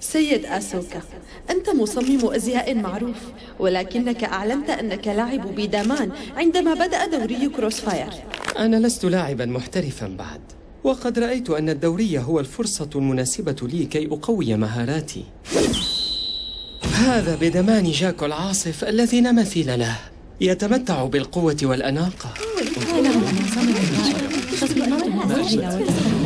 سيد آسوكا، أنت مصمم أزياء معروف، ولكنك أعلنت أنك لاعب بيدامان عندما بدأ دوري كروس فاير. أنا لست لاعبا محترفا بعد، وقد رأيت أن الدوري هو الفرصة المناسبة لي كي أقوي مهاراتي. هذا بدمان جاكو العاصف الذي لا مثيل له، يتمتع بالقوة والأناقة.